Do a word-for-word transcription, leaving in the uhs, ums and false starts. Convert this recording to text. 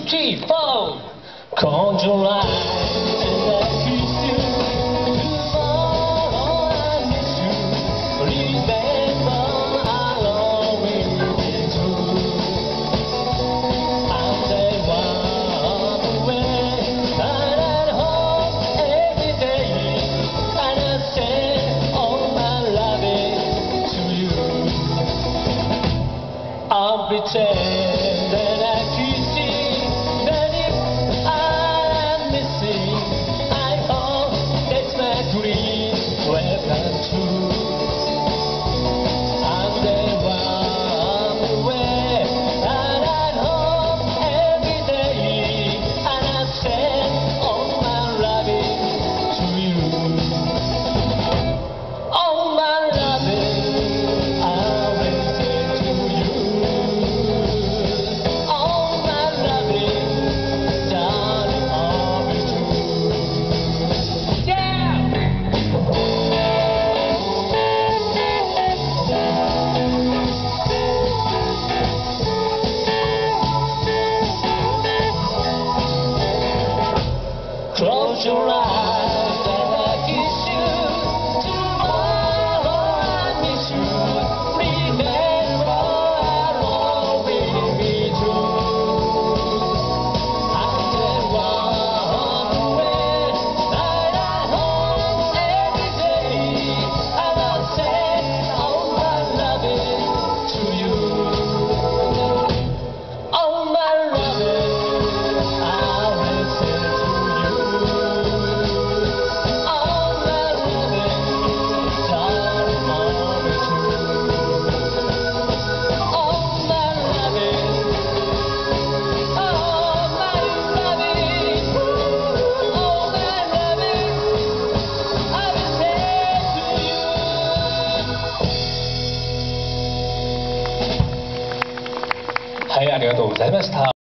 three, four. Close your eyes and I kiss you. Tomorrow I miss you. Remember I'll always be true. And they walk away and at home every day. And I say all my loving to you. I'll pretend that I kiss you, that if I am missing, I hope that my dreams will come true. And they walk away, and at home every day, and I send all my loving to you. All my loving, I will send to you. Close your eyes and I kiss you. Tomorrow I miss you. Remember I'll always be true. And then walk away, night at home every day. And I'll send all my loving to you. All my loving I will send to you. はい、ありがとうございました。